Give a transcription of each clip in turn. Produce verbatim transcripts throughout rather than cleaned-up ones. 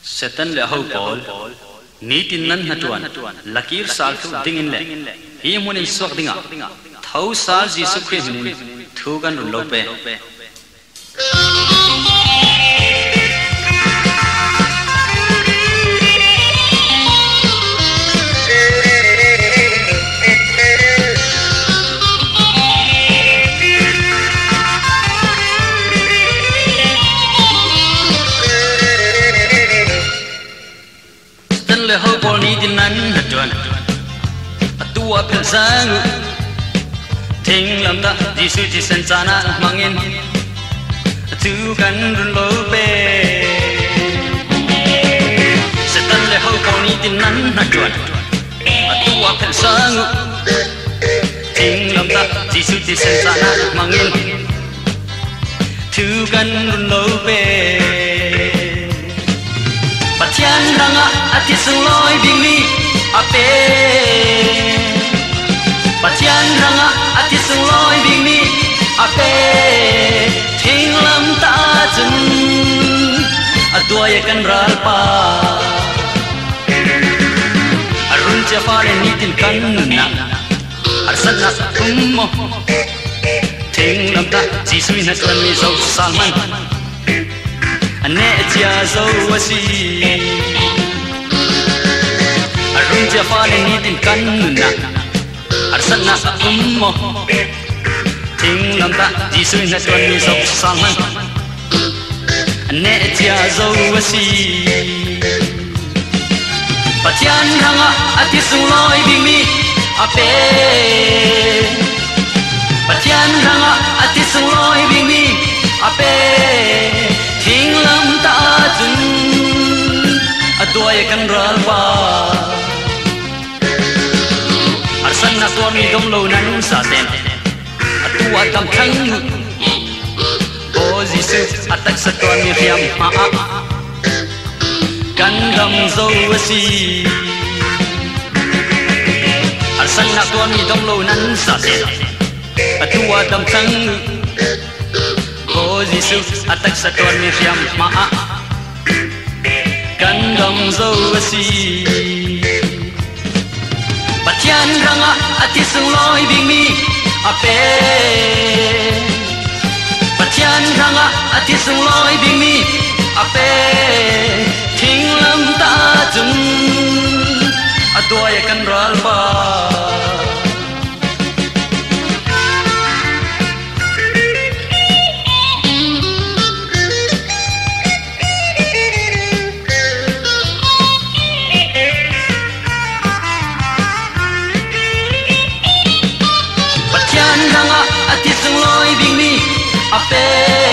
Setan le hau pol ni tin nan hatuan lakir sal thu dingin le hi mun in sok dinga thau sal jisu christ ni thu gan lo pe le hau pol ni tin nan hatuan atua pel sang thing lam ta jisu ti sen sana mangin tu kan run lo pe setan le hau pol ni tin nan hatuan atua pel sang thing lam ta jisu ti sen sana mangin tu kan run lo pe Patian ranga ati sungloi bingmi ape Patian ranga ati sungloi bingmi ape thing lam ta chun aduaya kan ralpa arun cha fare nitin kan na arsan na ummo thing lam ta jisui na kan mi zo salman ane chia zo wasi arun chia fale ni tin kan na arsan na ummo thing lam ta jisui na kan mi zo salman ane chia zo wasi patian hanga ati sungloi bimi ape patian hanga ati sungloi bimi ape thing lam ta chun aduaya kan ralpa arsan na tuan mi dom lo nan sa ten atua kam thang o jisu atak sa tuan mi riam ma a kan ram zo si arsan na tuan mi dom lo nan sa ten atua kam thang Oh Jesus, atak sa tuan mi riam maa kan dom zo si patian ranga ati sungloi bingmi ape patian ranga ati sungloi bingmi ape thing lam ta chun aduaya kan ralpa ape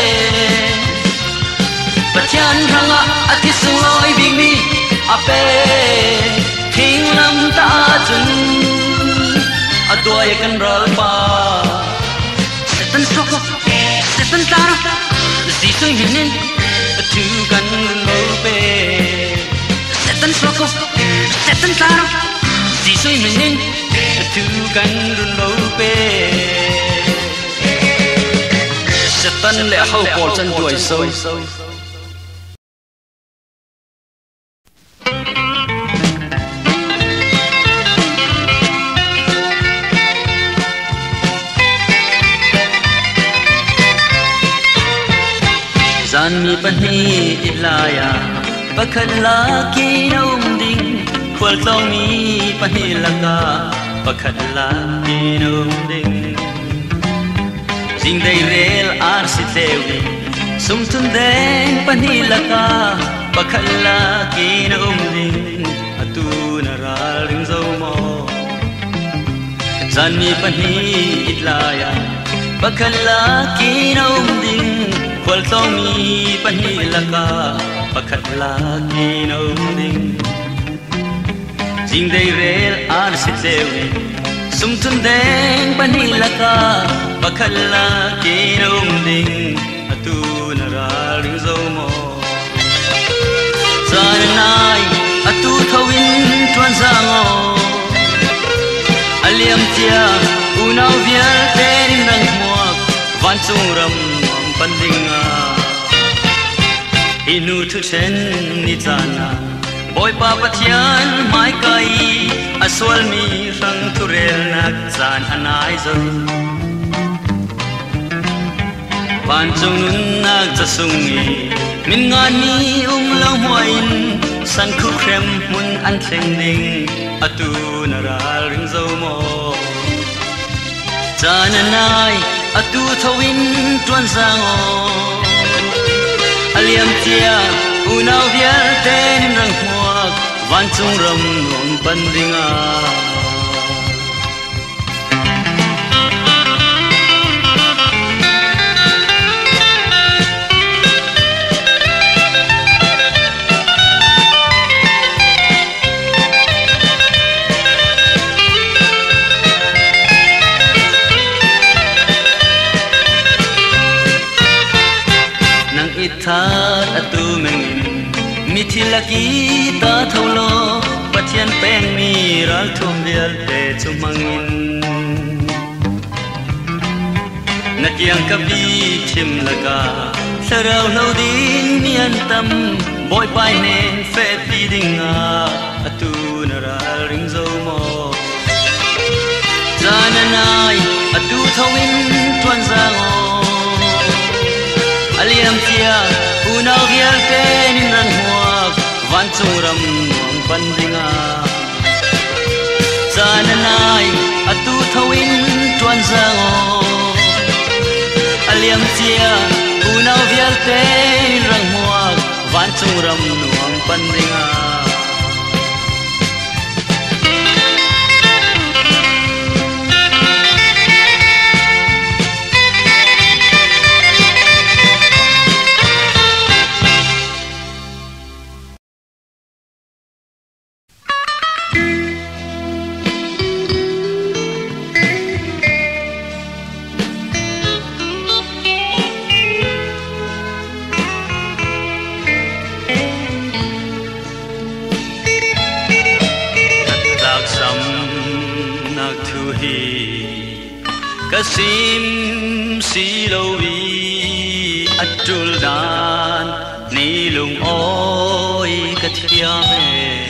patian ranga ati sungloi bingmi ape thing lam ta chun aduaya kan ralpa setan soko setan taro jisui hinin tu kan lo pe setan soko setan taro jisui hinin tu kan lo pe Setan le hau pol chan duai so Zan mi pani ilaya pakhat la ki naum ding khwal tong mi pani laka pakhat la ki naum ding Ding day rel ar si tewi sum tun deng panilaka pakhala kina umding atu naral ring zo mo zani pani itlaya pakhala kina umding khwal tong mi panilaka pakhala kina umding Ding day rel ar si tewi sum tun deng panilaka pakhala kina umding atu naral ring zo mo zan nai atu thawin tuan zango aliam tia unau vial ten rang muak van chung ram pandinga nu thu chen ni chana boy pa pathian mai kai aswal mi rang thu rel nak chan anai zo ban chung nun nak cha sungi min ngan mi um lang hoin san khu krem mun an thleng ning atu naral ring zo mo chan anai atu thawin tuan zango aliam tia unau vial ten rang huak van chung ram nuam pan dinga thát atu mengin mithilaki ta tholo pathian peng mi ral thum vial te chumangin nakyang kabi thim laka sarau hlodin mian tam boy pai nen fe pi dinga atu naral ring zo mo zananai atu thawin tuan zango aliam tia unau vial ten ran huak van chung ram nuam pan dinga zananai atu thawin tuan zango aliam tia unau vial ten ran huak van chung ram nuam pan dinga Kasim silowi atul dan nilung oi kathiame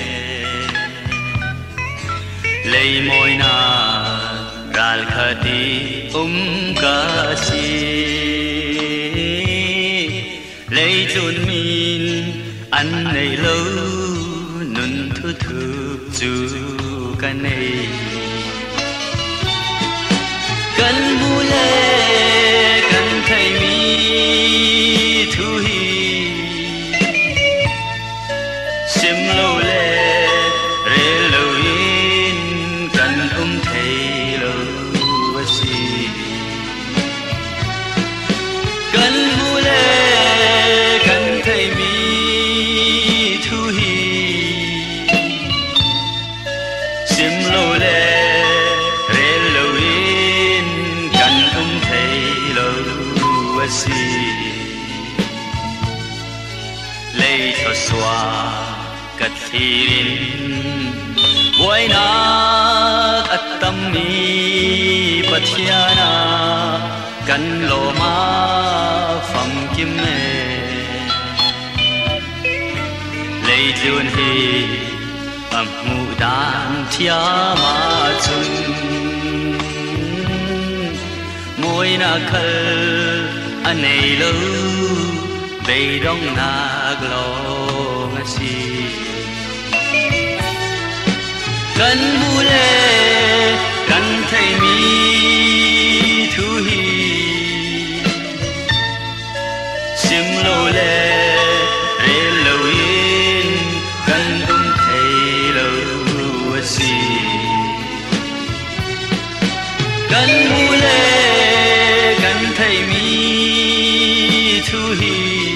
lei moi na ral khati um kasi lei chun min an nei lo nun thu thu chu kanei kan mule kan thai mi thu hi sim lo le re lo in kan um thai lo si kan mule kan thai mi thu hi sim lo le lei cho xóa cất thirin buổi na at tâm mi pathiana kan lo ma pham kim me lei jun hi am mu dan thia ma chung môi na khal anei lo bay dong na glo ngasi kan mule kan thai mi thu hi sim lo le re lo in kan um thai lo si kan mule kan thai mi thu hi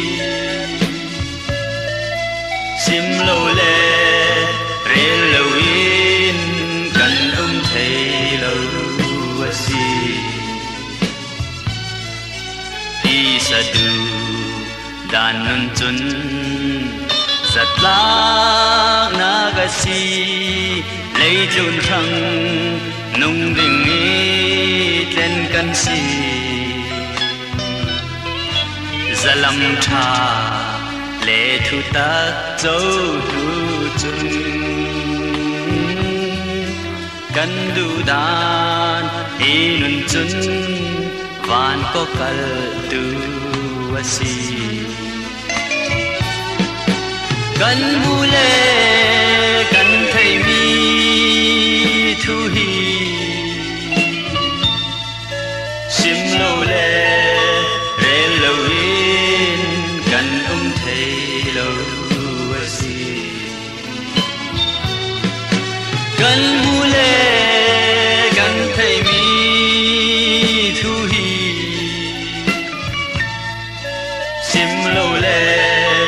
sim lo le re lo in kan um thai lo si ti sa du dan nun chun zat la na ga si lei chun thang nung ding ni ten kan si zalam tha lệ thu ta dấu thu chung cần đủ đàn inun chun van ko kal tu asi cần mule cần thầy mi thu hi sim lâu lệ re lâu in cần um thầy lâu asi cần mule cần thầy mi thu hi sim lâu lệ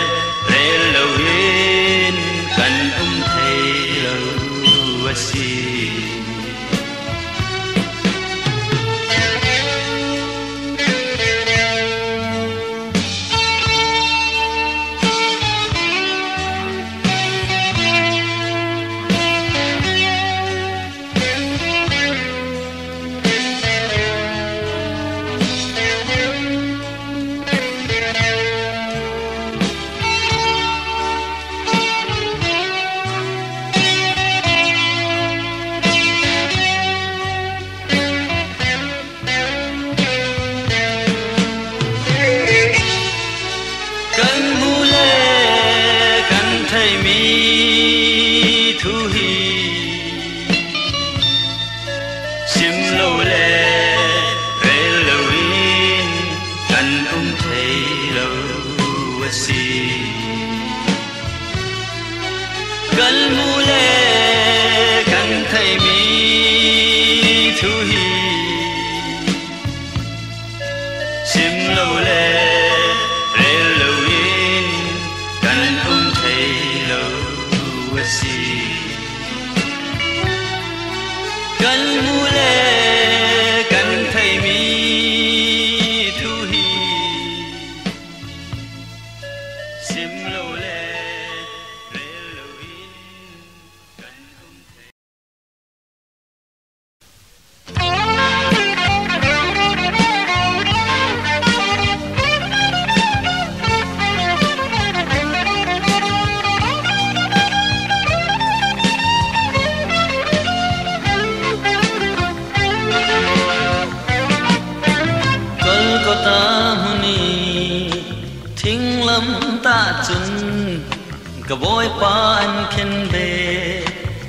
Kaboy pan ken be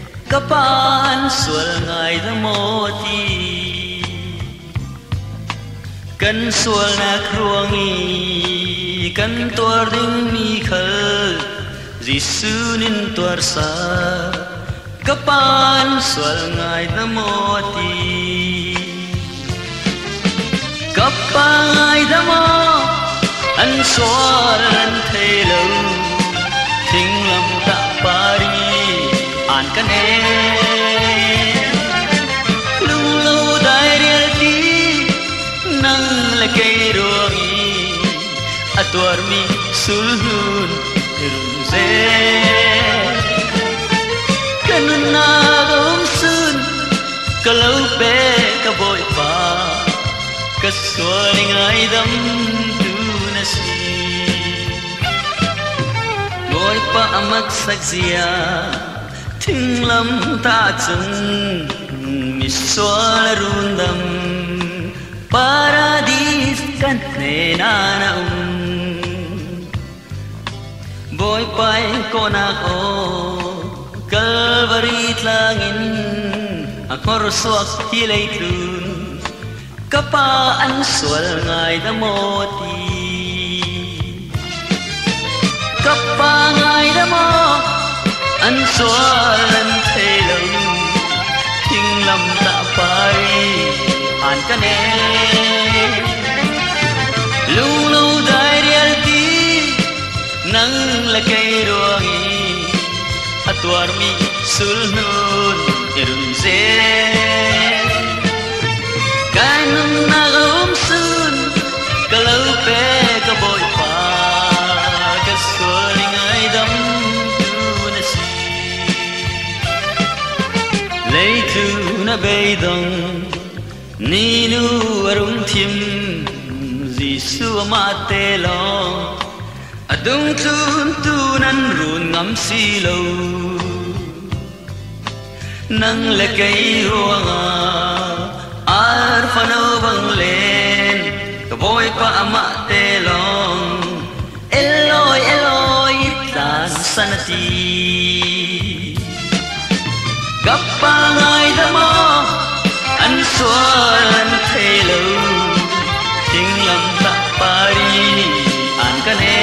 kapan sual ngai da moti kan sual na kruangi kan tuar ding mi khal jisunin tuar sa kapan sual ngai da moti kapai da mo an sual an thelo thinh lâm ta Paris an can em lung lâu đại điệu đi nang là cây ruộng a tuar mi sulhun rung ze kanun na gom sun kalau pe ka boy pa ka suali ngai dam tu nasi ngồi pa amak saksia thinh lâm ta chân mi soal rundam paradis kan ne na na um boy pai kona ko kalvari tlangin akor suak hilay trun kapaan sual ngai da moti kapangai da mo an sual an thelo thing lam ta Paris an can em lung lâu đại điệu đi nang là cây ruộng a tuar mi sulhun irun ze kanun na gom sun kalau pe ka boy pa ka suali ngai dam tu na si lei tu na bei dong ni nu arum thim Giêsu ma te lo a adung tun tunan run ngam si lo nang le cây ruanga ar phano bang lên ka boy pa ama te long eloi eloi tan sanati kappa ngai da mo an suan the lo ting lam ta pari an ka ne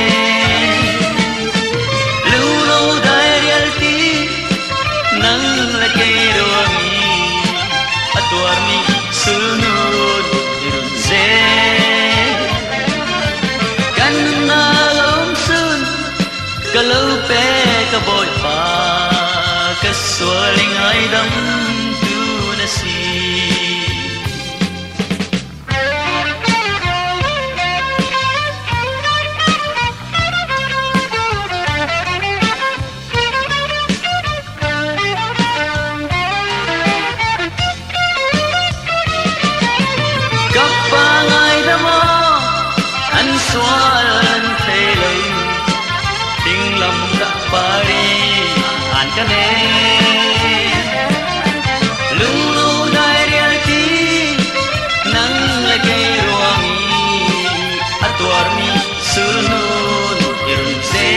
lu lo dai real ti nang la ke ro mi atuar mi sunut irun ze kan na lom sun kalau pe ka boy pa ka sualing ai dam tu na si suan thế lời tình lòng đã pari an ka ne lung lu dai real ti nang la ke ruangi atuar mi sunun irun se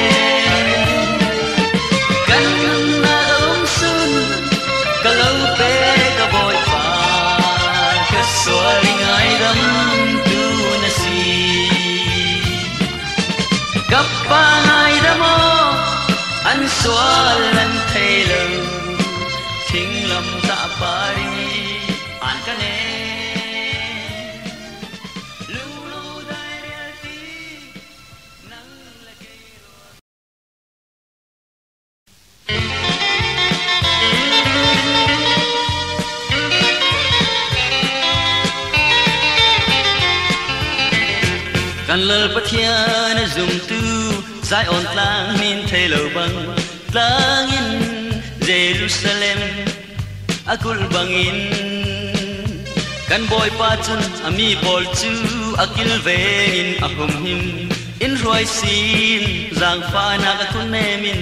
kan na om sun kalau pe ka boy pa ka sualing ai dam tu na si kappa ngai da mo an sual an thei lo thing lam ta pari an ka ne lu lu dai real ti nang la ke kan lal pathian zum tu zai on tlang min thei lo bang tlangin Jerusalem akul bangin kan boy pa chun ami bol chu akil vein ahum him in roi sin zang fa na ka thun ne min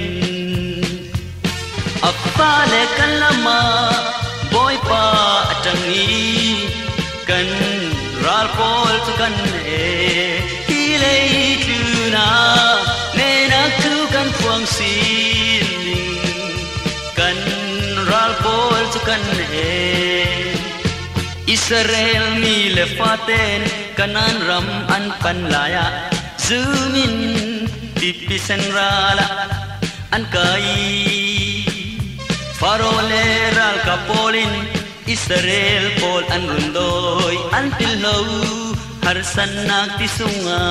appa le kan lama boy pa atangi kan ral pol tu kan e hi lei tu na ne na tu kan puang sin kan ral pol tu kan e Israel mi le faten kanan ram an pan laya zumin tipi senrala an kai farole ral kapolin Israel pol an rundoi an tilou har sanak ti sunga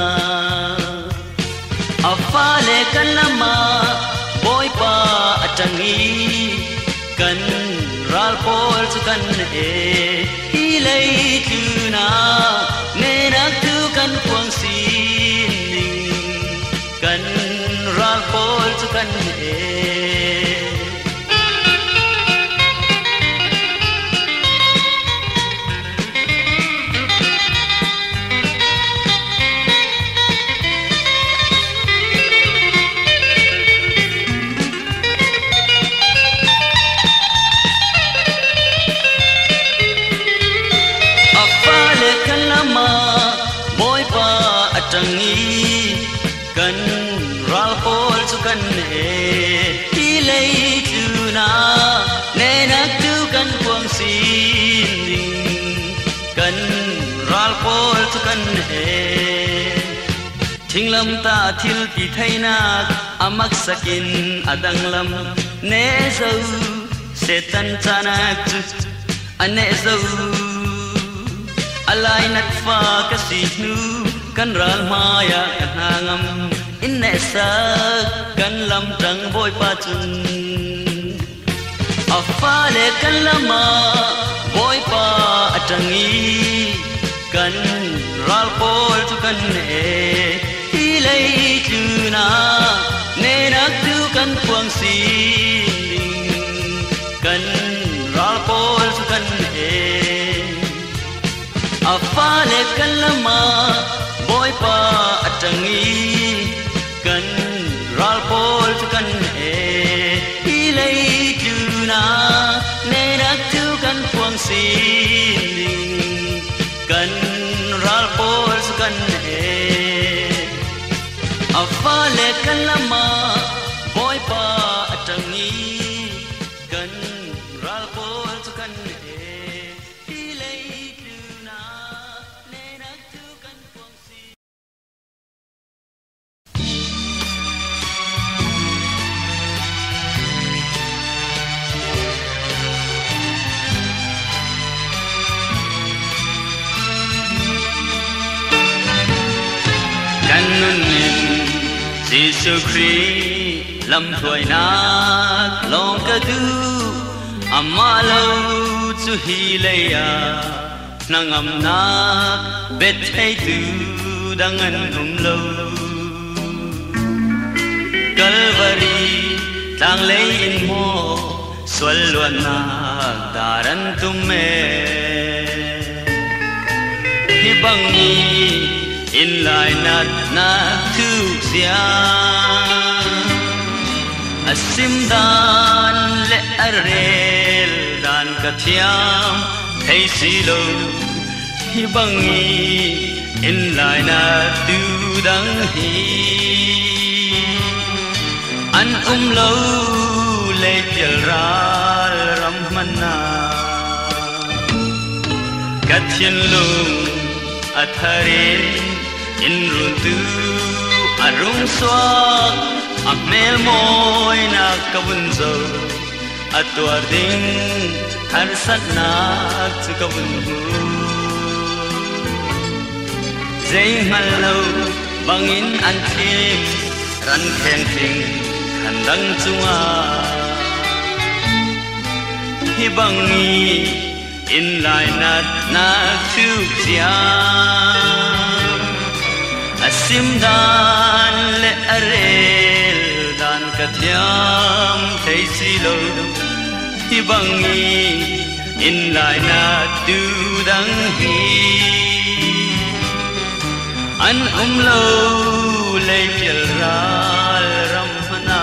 afale kan lama boy pa atangi kan ral pol su kan e hilai tuna ne nak tu kan puang sin kan ral pol su kan e atangi kan ral pol su kan e hilai tuna ne nak tu kan puang sin kan ral pol su kan e thing lam ta thil ti thaina amak sakin adang lam ne zo setan chanak chu ane zo alai nat fa ka si nu kan ral maya kan hangam inne sa kan lam tang boy pa chun afale kan lama boy pa atangi kan ral pol tu kan e hilai tuna ne nak tu kan puang sin kan ral pol tu kan e afale kan lama boy pa atangi xin cần ral pol cần he a pha le kan lama boy pa atangi cần ral pol cần he hi lei tu na ne nak tu kan phong si Giêsu Christ lâm thuở nát lòng ca du amma lâu chu hi leya nang am nát bet hay tu đang ăn hùng lâu Calvary tang lấy in mo xuân luận na daran tumme hi bang ni in lại nát nát thu xia asim dan le arel dan kathiam thấy si lo hi bangi in lại nát tu đắng hi an um lâu le chel ra ram manna kathian lung atharin in runtu arung swak amel moy na kabun zo atwar ding har sat na chu kabun hu zai malo bangin an thim ran kheng thing khan dang chunga hi bangi in lai nat na thu sia asim dan le arel dan kathiam thấy si lo hi bangi in lại na tu đắng hi an um lo le pial ra ram hana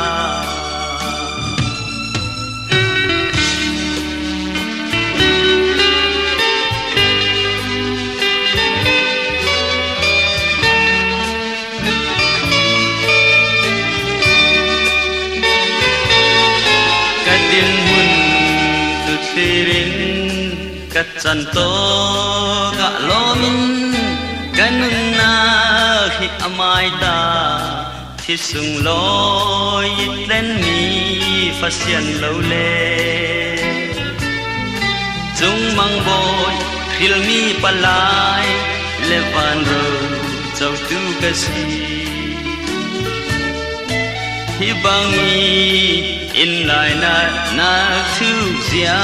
Tirin kat santo ka lomin kanun na hi amai ta thi sung loi len mi fasian lo le chung mang boy khil mi palai le van ro chau tu ka si hi bangi in lại na na thu zia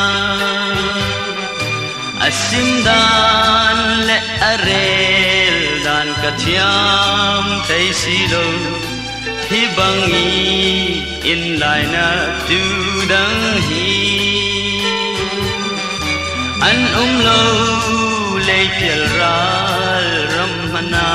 asim dan le arel dan kathiam thấy si lo hi bangi in lại na tu đắng hi an um lo le pial ra ram hana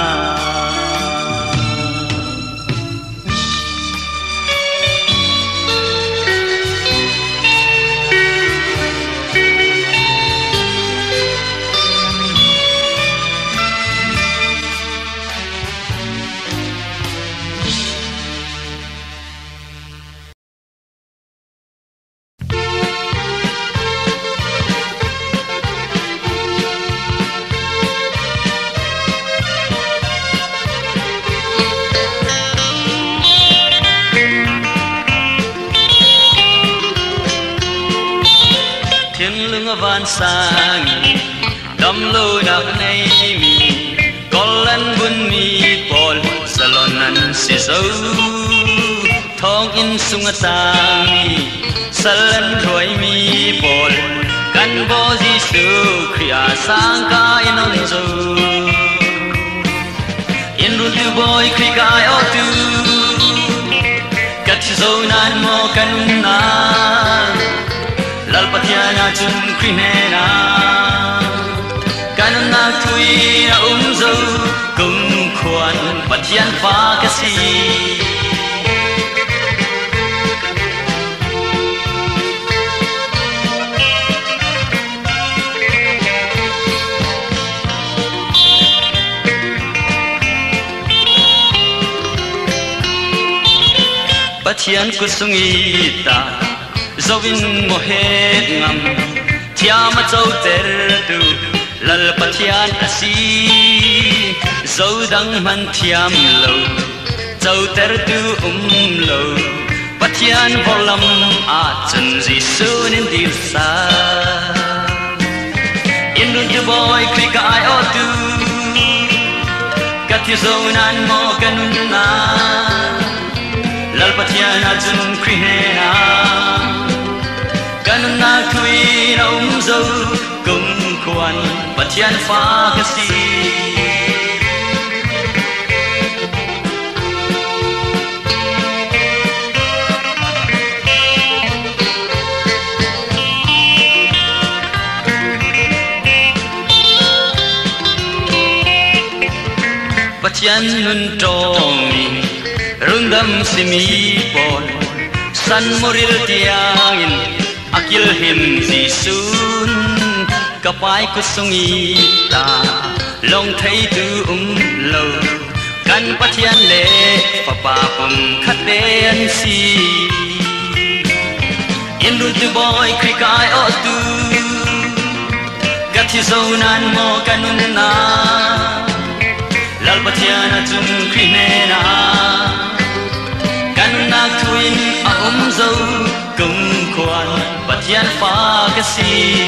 van sang đâm lôi đặc nay mi con lăn bun mi bol salon nan si sâu thong in sung sang mi salon roi mi bol kan bo Giêsu khia sang ka in on zo in run tu boy khri kai o tu kat zo nan mo kan na lal patiana chun krinena kanna thui na um zo kum khuan patian pha ka si Pathian kusungita Zawin mohet ngam Tiama châu ter tu Lal pathian asi Zawdang man tiam lâu Châu ter tu um lâu Pathian volam a chân Giêsu nên dir sa In run tu boy kri ka ai o tu Kathi zawnan mo kanun na Lal pathian a chân kri hena Kanun na thui na um zaw Kum kwan pathian fa kasi Pathian nun troni rundam simi pon san moril tiangin akil him Giêsun kapai kusungita long thấy tu um lâu kan pathian le papa pum khaten si in run tu boy kri kai o tu gathi zonan mo kanun na Lal pathian a chung kri mena Kanun nak thuin a um zaw Kum kwan pathian fa kasi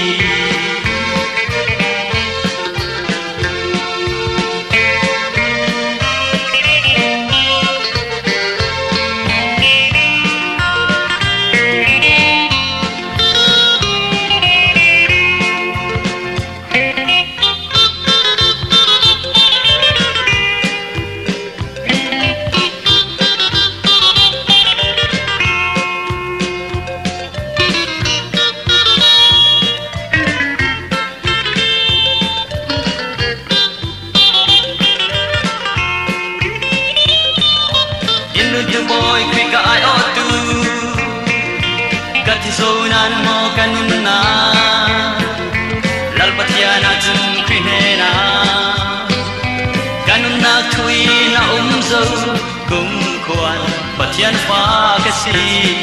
Zonan mo kanun na Lal pathian a chung kri hena Kanun na thui na um zaw Kum kwan pathian fa kasi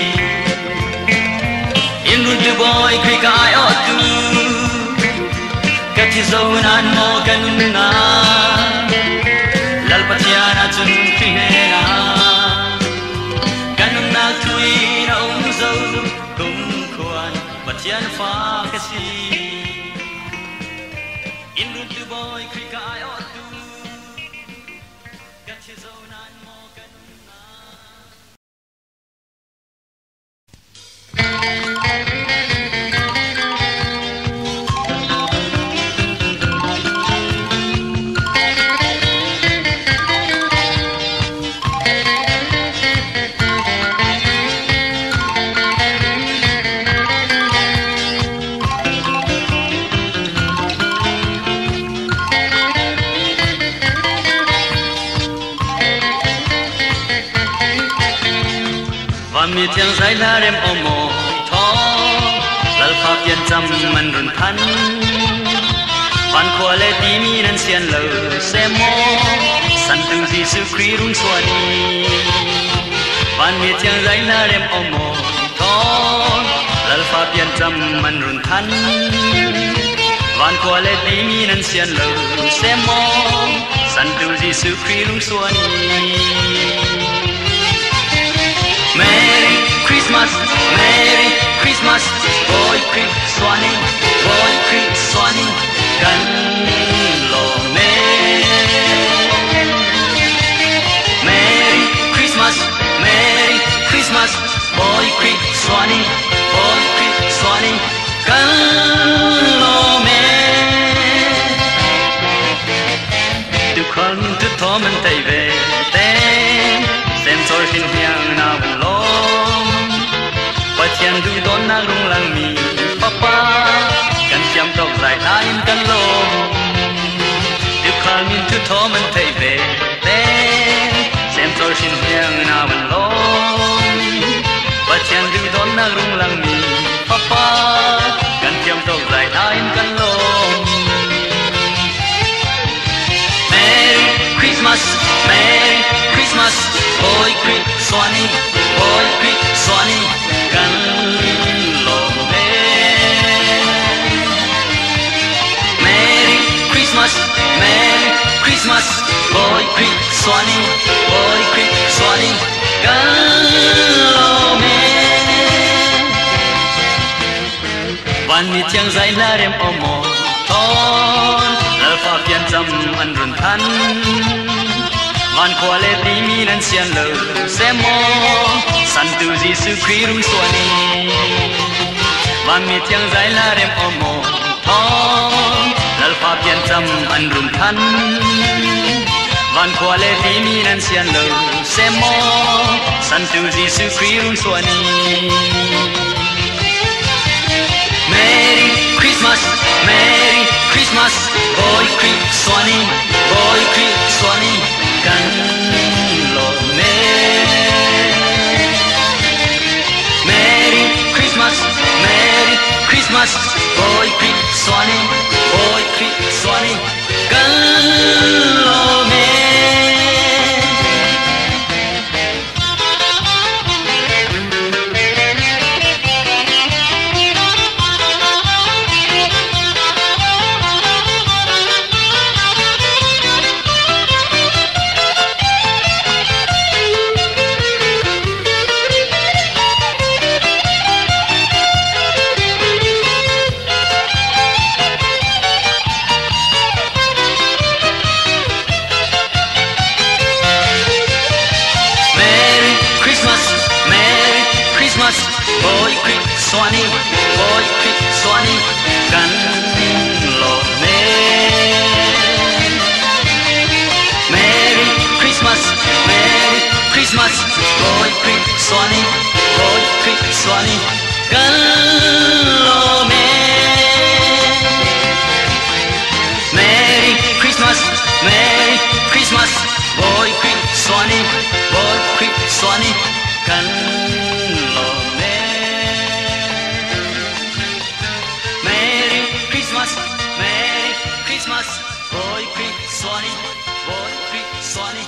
In run tu boy kri kai o tu Kathi zonan mo kanun na Lal pathian a chung kri hena Kanun na thui na um zaw Pathian fa kasi In run tu boy kri kai o tu Gathi zawnan mo kanun na Mi tiếng giải la đêm ôm mồ thó lal pha pian chăm man run than van khoa lệ tí mi nan xiên lờ xe mô san từng Giêsu Christ rung xua đi van mi tiếng giải la đêm ôm mồ thó lal pha pian chăm man run than van khoa lệ tí mi nan xiên lờ xe mô san từng Giêsu Christ rung xua đi Merry Christmas, Merry Christmas, boy Chris Swanee, boy Chris Swanee, kan lo me. Merry Christmas, Merry Christmas, boy Chris Swanee, boy Chris Swanee, kan lo me. Tu con tu thom anh tay về tên, xem tôi xin hiang nào Pathian du don na rung lang mi papa kan chiam tok zai lain kan lo du khal min tu tho man thei ve te sem tor shin hiang na man lo Pathian du don na rung lang mi papa kan chiam tok zai lain kan lo Merry Christmas Merry Christmas boy Chris Swanee boy Swani Boy Creek Swani Galome Van mi tiang zai la rem omo Thon Alpha pian cham an run than Van kwa le ti mi nan sian lo Semo San tu Giêsu Christ rum Swani Van mi tiang zai la rem omo Thon Alpha pian cham an run than Van kwa le ti mi nan sian lo Semo San tu Giêsu Christ rum Swani Merry Christmas, Merry Christmas, Boy Creek Swani, Boy Creek Swani, can lo me. Merry Christmas, Merry Christmas, Boy Creek Swani, Boy Creek Swani, can lo me. Boy Creek Swani, Boy Creek Swani, can lo me. Merry Christmas, Merry Christmas, Boy Creek Swani, Boy Creek Swani, can lo me. Merry Christmas, Merry Christmas, Boy Creek Swani, Boy Creek Swani, can Merry Christmas, Boy Creek Swani, Boy Creek Swani,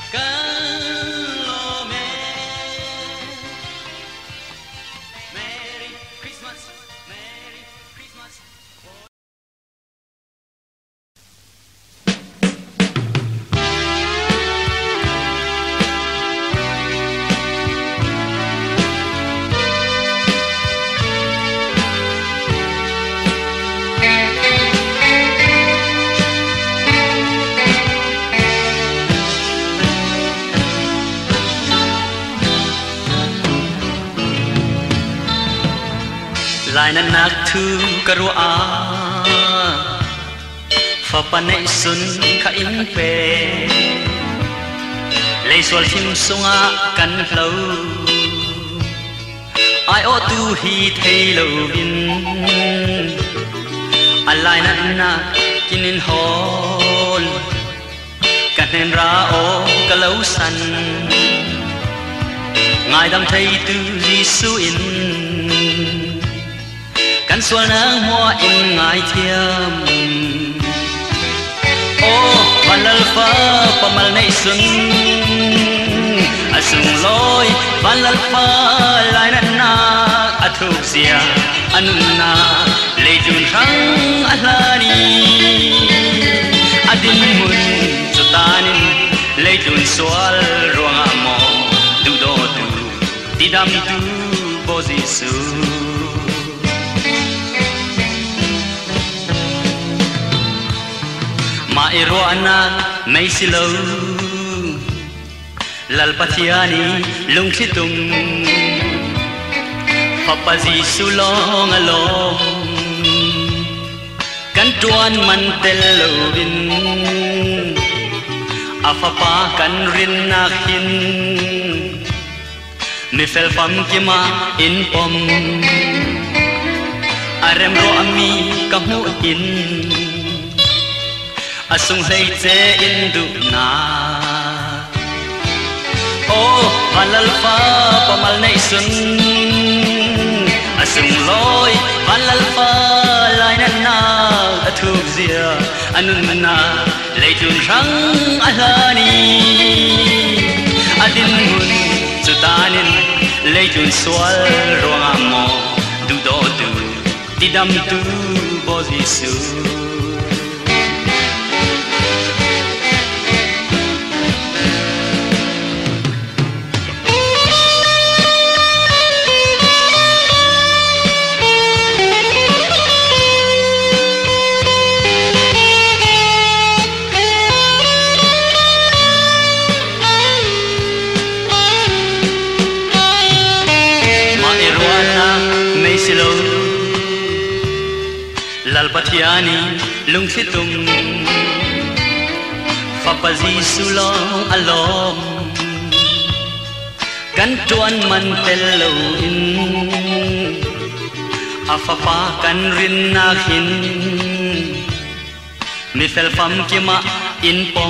Galome. Merry Christmas, Merry Christmas, Boy. Lai nan nak thu karu a Fa panai sun ka in pe Lei sol him sunga kan hlo Ai o tu hi thei lo bin Alai nan nak kinin hol Kan hen ra o ka lo san Ngài dam thei tu Giêsu in Kan sual nang hoa in ngai thiam O vanal fa pamal nei sun Asung loi vanal fa lai nan na Athuk sia anun na Lejun rang ahlani Adin mun sutanin Lejun sual ruang amo Du do du Didam du bo Giêsu Ma irwana may silaw Lalpatiani lung situng Papa Giêsu long along Kan tuan man telawin Afapa kan rin nakin Mi fel pam kima in pom Arem ro ami kamu in Asung lei che in du na O halal fa pamal nei sun Asung loi halal fa lai nan na Athuk zia anun na lei tun rang ahlani Adin mun sutanin lei tun sual ruang amo Du do du Didam tu bo Giêsu silo lal pathiani lung khitum fapazi sulong alom kan tuan man tello in afapa kan rin na hin mi fel fam kima in pom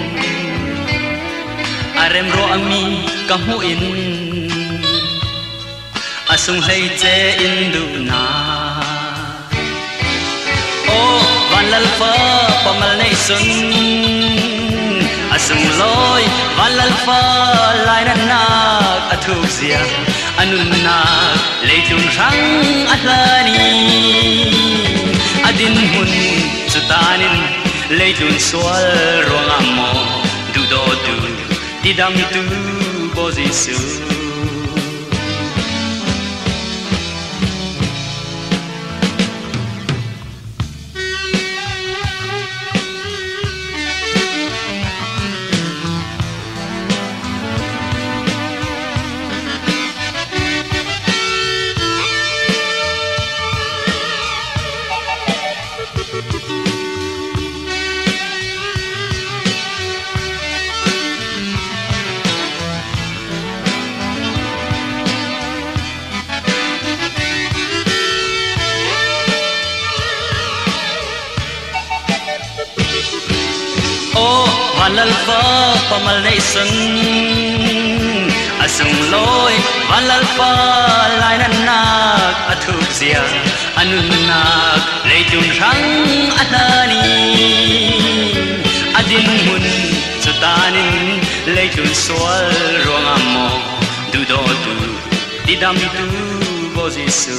arem ro ami kamu in asung hay che in du na o van lal fa pamal nei sun asung loi van lal fa lai na na athuk zia anun na leitun rang atlani adin hun sutanin leitun swal rong amo du do du didam tu bozisu lal fa pamal nei sun asung loi van lal fa lai na nak athuk zia anun nak leitun rang atlani adin mun sutanin leitun swal rong amo du do tu didam tu bozisu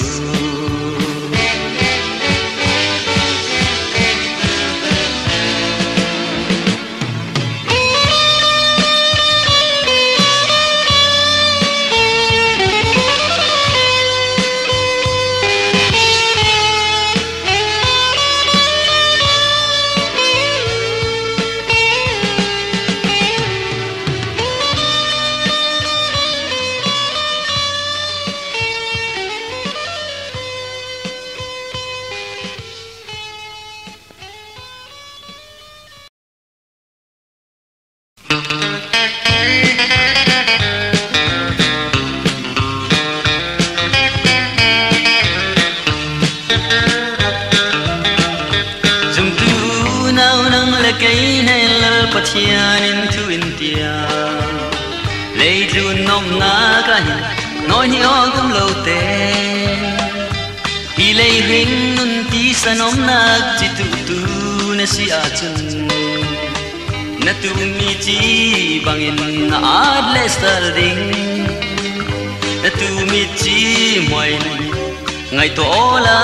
pathianin thu India lấy luôn nông na cái nói nhỏ cũng lâu tê hi lấy hình nun ti sa nông na chỉ tu tu na si a chun na tu mi chi bangin na ad le sal ding na tu mi chi moi ngày to la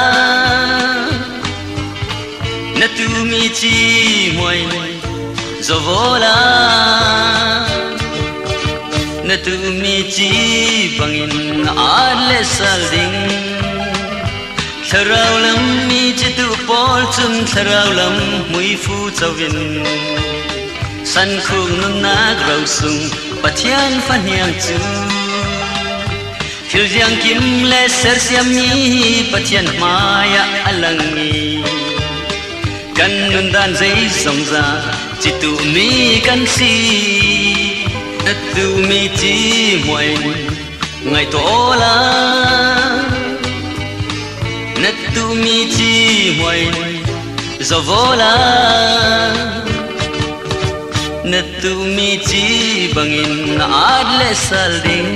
na tu mi chi moi zo vola na tu mi chi bangin adle salding tharau lam mi chi tu pol chum tharau lam mui fu chawin san khung nun na grau sung pathian phan hiang chu thil giang kim le ser siam mi pathian maya alangi kan nun dan zai song za chỉ tu mi căn si đất tu mi chỉ muội ngày tổ la đất tu mi chỉ muội giờ vô la đất tu mi chỉ bằng in ad le sal ding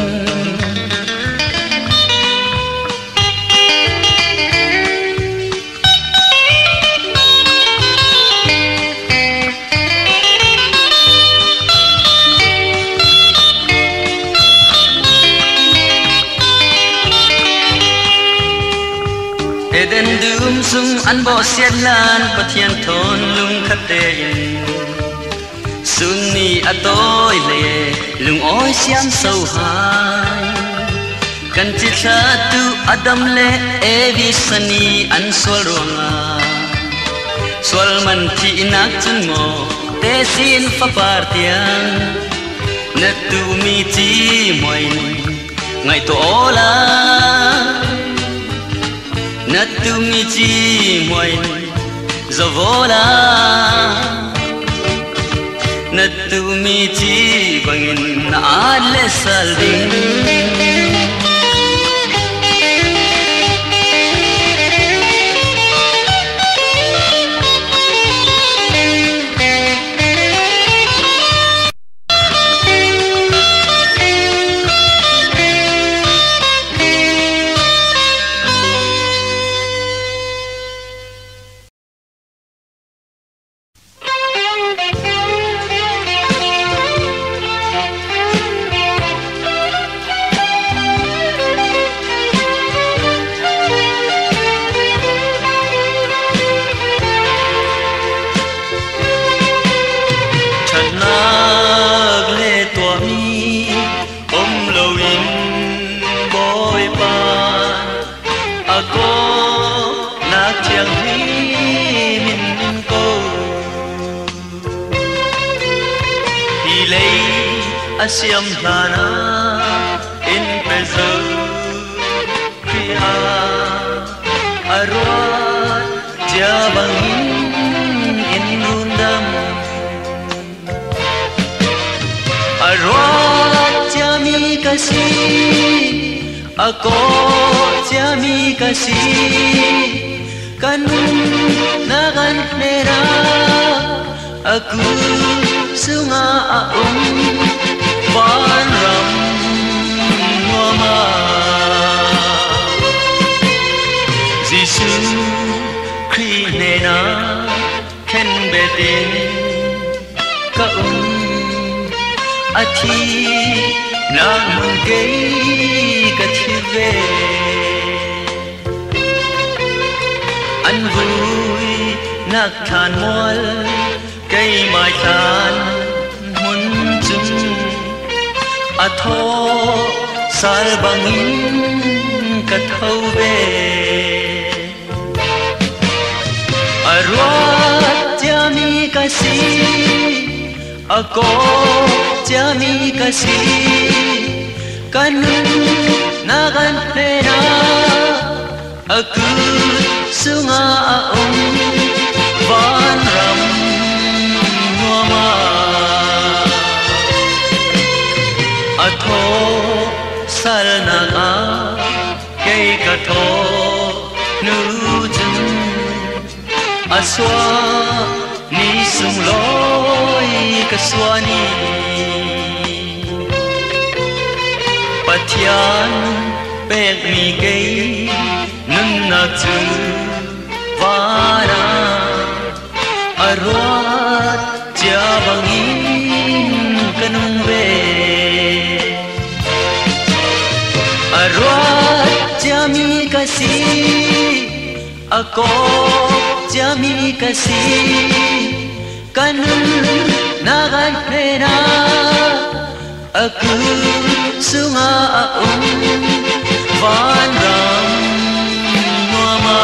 Eden dum sung an bo siat lan pathian thon lung khát tê sun ni atoi le lung oi siam sâu hai kan chi tha tu adam le evi sani an sol ronga sol man thi nak chun mo te sin fa par tiang na tu mi chi moi ngày to la tu mi chi muai zo vola na tu mi chi bangin na ale salding Asiam lana in pezo kriya arwat jabangin in undam arwat jami kasi ako jami kasi kanun nagan nera aku sunga aum Ban ram mama Giêsu khi ne na ken bedin ka um athi na mung gei ka thi ve an vui nak than mol cây mai than mun chung a tho sal bangin ka thau ve a ruat jami kasi a ko jami kasi kanun nagan pena a ku sunga a um van ram mama a tho sal na ga cây ka tho nu chung a xóa ni sung lối ka xóa ni pathian pek mi cây nun na chu vana a ruat cha bangin kanung ve Arwat jami kasi ako jami kasi kanun nagan pena aku sunga aum van ram mama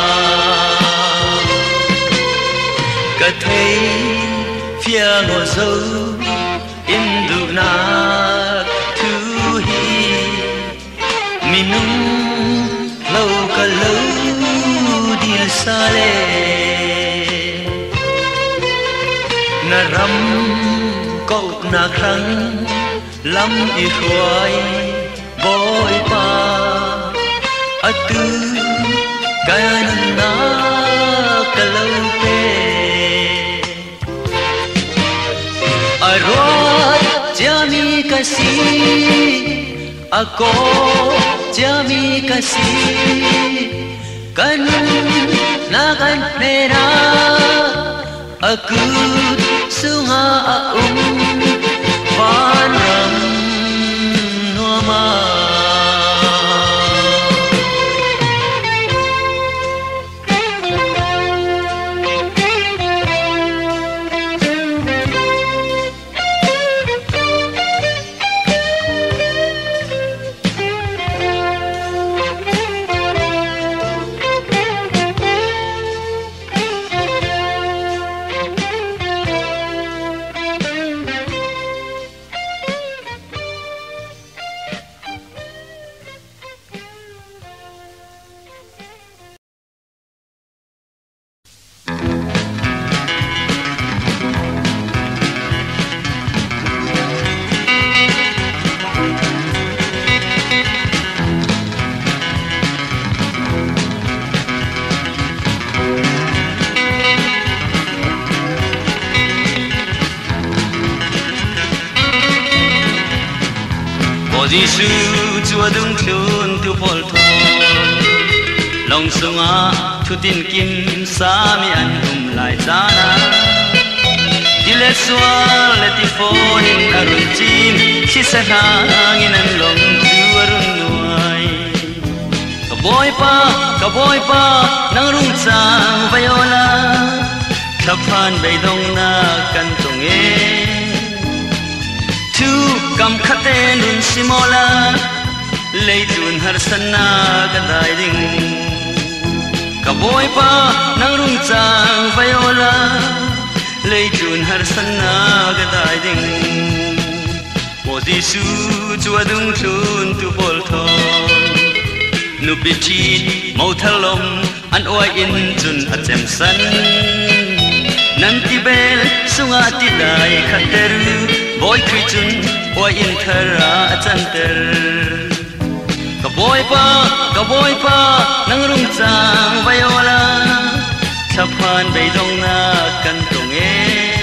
ka thei phía ngô dâu in du na thu hi minum lâu cả lâu đi xa lệ na ram cậu na khăng lắm y khoai bôi pa a tư cái na cả lâu pe a ruat jami kasi ako jami kasi kanun nagan pena aku sunga aum van ram noma Giêsu Chúa đứng chốn tiêu phol thon lòng sông á thu tin kim sa mi an um lại giá na đi lệ xóa lệ ti phô in arun chim khi sa hang in an lòng Chúa arun nuai ka boy pa ka boy pa nang rung chang viola thap phan bay dong na kan tong e tu kam khate nun simola lei tun har sanna ka dai ding ka boy pa nang rung chang viola lei tun har sanna ka dai ding o Giêsu Chúa dung chun tu bol thon nu bichi mau thalom an oi in chun a chem san nan ti bel sunga ti dai khateru boy khui chun oi in thara chan ter ka boy pa ka boy pa nang rung chang viola chaphan bei dong na kan tong e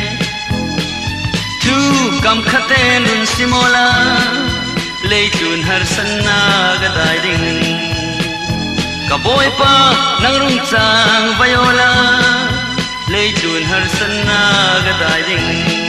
tu kam khaten run simola lei chun har sanna ga dai ding ka boy pa nang rung chang viola lei chun har sanna ga dai ding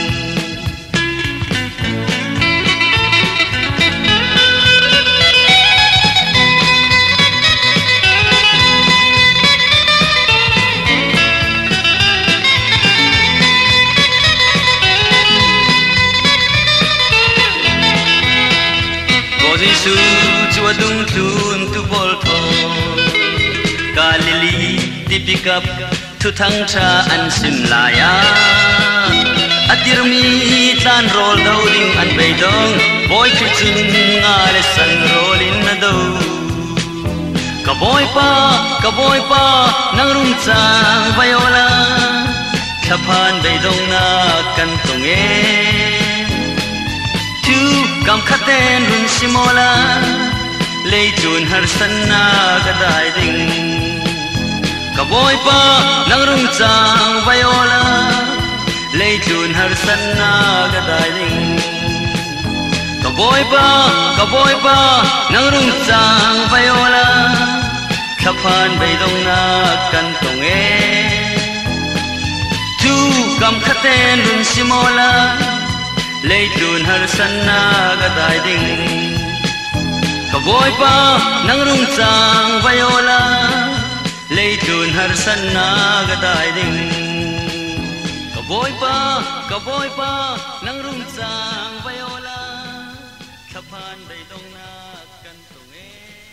Giêsu Chúa dung chun tu bol thon Galilee ti pick up thu thang cha an sim la ya atir mi tan rol do ding an bei dong boy khu chun nga le san rol in na do ka boy pa ka boy pa nang rung chang viola thaphan bei dong na kan tong e tu kam khaten run simola lei chun har sanna ga dai ding ka boy pa nang rung chang viola lei chun har sanna ga dai ding ka boy pa ka boy pa nang rung chang viola thaphan bei dong na kan tong e tu kam khaten run simola lei chun har sanna ga dai ding ka boy pa nang rung chang viola lei chun har sanna ga dai ding ka boy pa ka boy pa nang rung chang viola thaphan bei dong na kan tong e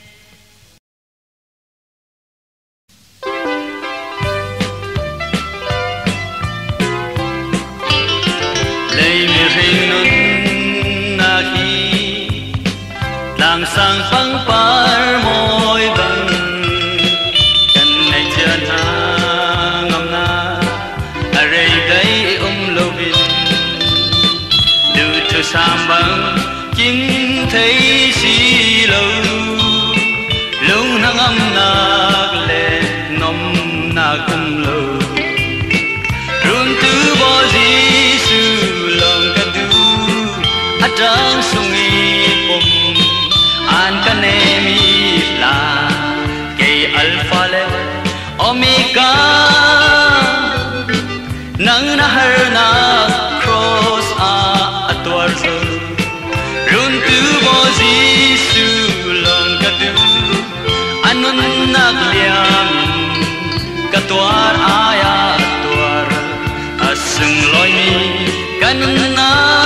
lei mi ring nun na hi lang sang pang par moi bang kan nei chen ha ngam na are dai um lo bin du thu sam bang kim thấy si lo lung hang am nak le nom na kum lo run tu bo Giêsu long ka du atang sungi pom an kanemi la ke alpha le omega nang na har na cross a atwar so run tu bo Giêsu long ka du anun nak liam ka twar aya twar asung loi mi kanun na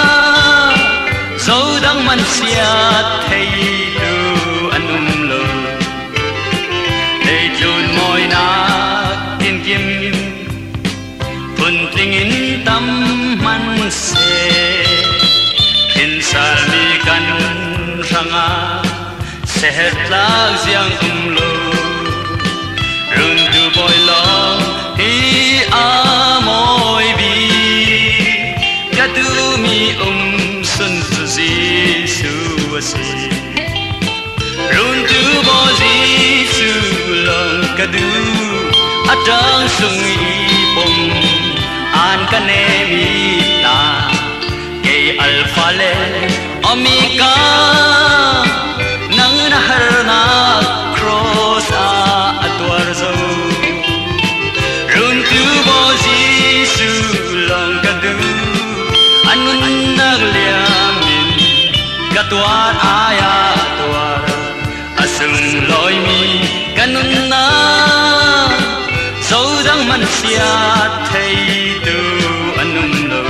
dấu đắng man sia thấy tu anum lo để chôn môi na tiên kim phun tinh in tâm man se hin sal mi kan ranga sehet lag giang um lo run tu boy lo hi a moi bi ka tu mi um sun tu Giêsu asi run tu bo Giêsu long ka du atang sung i pom an kanemi ta ke alpha le omega sừng lối mi căn na dấu răng man xia thấy tu anh nung đầu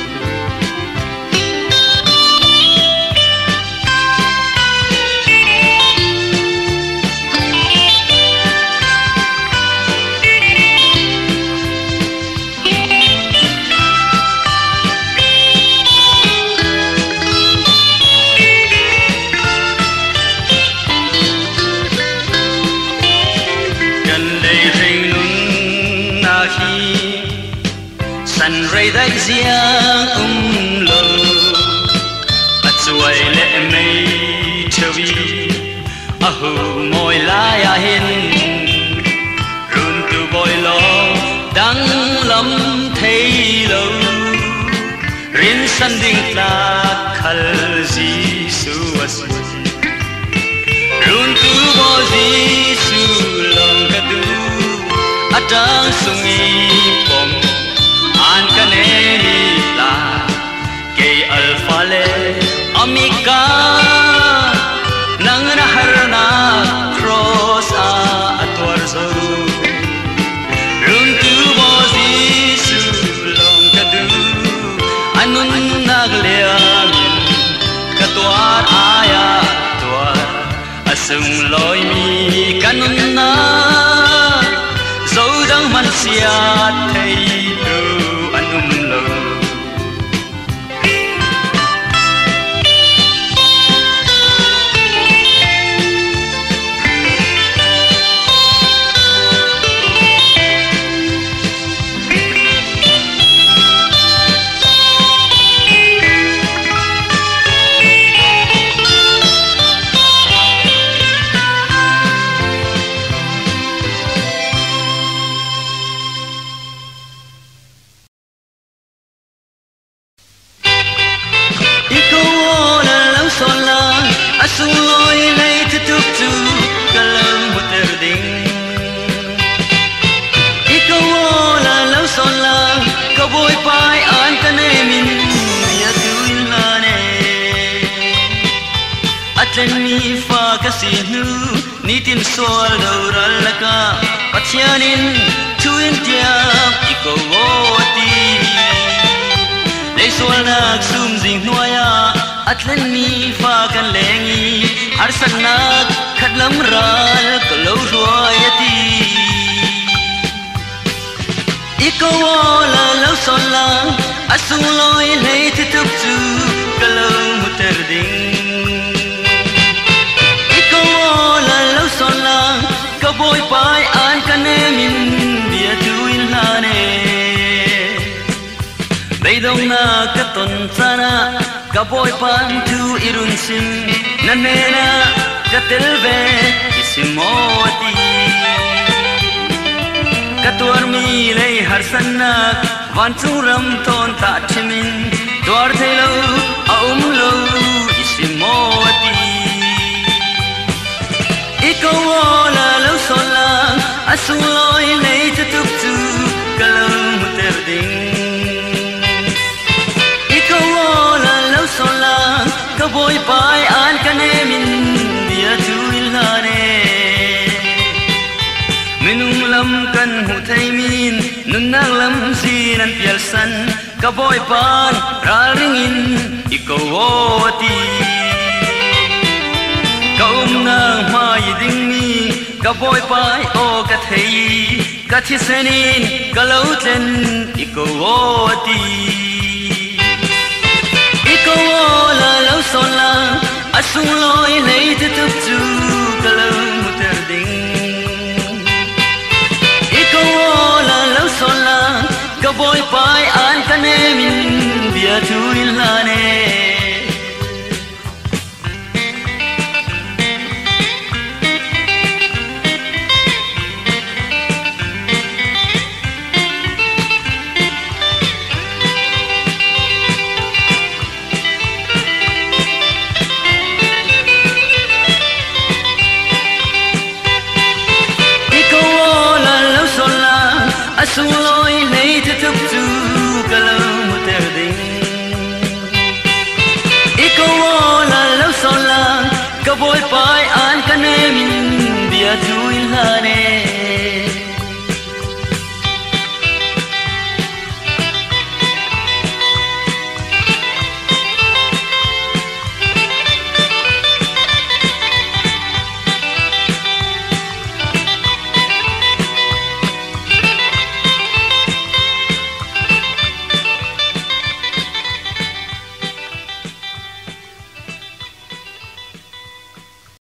săn rây đại giang um lô bắt chuối lệ mây chờ vi à hù môi lá ya hin run từ bồi lo đắng lắm thấy lâu rin săn đinh ta khal Giêsu asu run từ bồi Giêsu lòng kadu atang sungi pom an kaneni la ke alfa le amika nang na harna cross a atwar zo run tu bo Giêsu long kadu anun nagliam katwar aya twar asung loi mi kanun na dấu răng man xia thấy tu anh um lâu sung lối này tiếp tục tu cả lần một tờ đinh ít câu là lâu son là câu bôi pai an ta nê min ya tu in la nè atlen mi fa ka si nu ni tin sol đầu ra la ka pachianin tu in tiap i câu ti lấy sol na sum jing noya atlen mi fa kan lengi arsanak khadlam ral kalau ruayati ikawa law son lang asung loi lei titup chu kalau muterding ikawa law son lang kaboy pai an kanemin dia tuin lane beidong na katon sana kaboy pan tu irun sim nanena katelve isimoti katuar mi lei harsanak van churam ton ta chimin dwar thelo aum lo isimoti ikawala lo solang asung loi lei tutup tu kalam muterding ikawala lo solang kaboy pai an kanemin dia tu ilane minung lam kan hu thai min nun nang lam si nan pial san kaboy pan ral ringin ikawati kaum nang mai ding mi kaboy pai o ka thei ka thi senin kalau ten ikawati ikawa law son lang asung loi lei tutup chu kalau muterding ikawa law son lang kaboy pai an kanemin dia tu ilane asung loi lei tutup chu kalau muterding an kanemin dia tuin hane